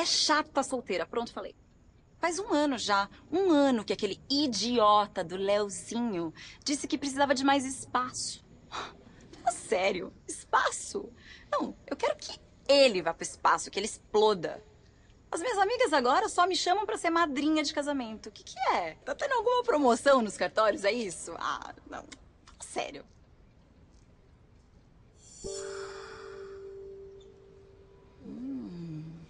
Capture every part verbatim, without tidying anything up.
é chata solteira. Pronto, falei. Faz um ano já, um ano que aquele idiota do Leozinho disse que precisava de mais espaço. Fala sério, espaço? Não, eu quero que ele vá pro espaço, que ele exploda. As minhas amigas agora só me chamam pra ser madrinha de casamento. O que que é? Tá tendo alguma promoção nos cartórios, é isso? Ah, não, fala sério. Hum.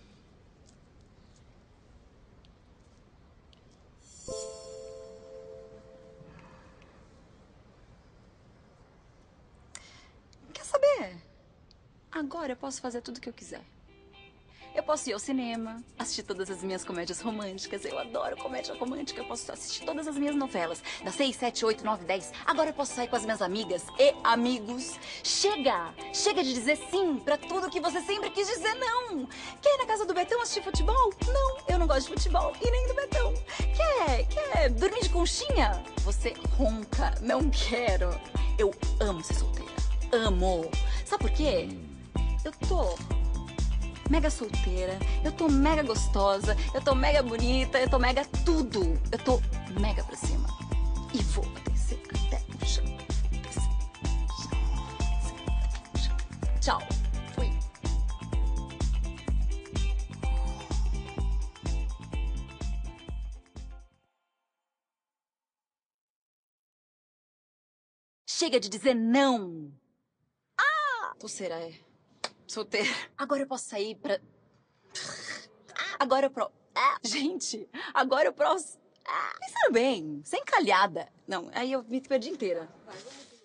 Quer saber? Agora eu posso fazer tudo o que eu quiser. Eu posso ir ao cinema, assistir todas as minhas comédias românticas. Eu adoro comédia romântica. Eu posso assistir todas as minhas novelas. Das seis, sete, oito, nove, dez. Agora eu posso sair com as minhas amigas e amigos. Chega! Chega de dizer sim pra tudo que você sempre quis dizer não. Quer ir na casa do Betão assistir futebol? Não, eu não gosto de futebol e nem do Betão. Quer? Quer dormir de conchinha? Você ronca. Não quero. Eu amo ser solteira. Amo. Sabe por quê? Eu tô mega solteira, eu tô mega gostosa, eu tô mega bonita, eu tô mega tudo. Eu tô mega pra cima. E vou descer até o chão. Tchau. Fui. Chega de dizer não. Ah! Pulseira é solteira. Agora eu posso sair pra... Agora eu pro... Ah, gente, agora eu posso... Ah, pensando bem, sem calhada. Não, aí eu me perdi inteira.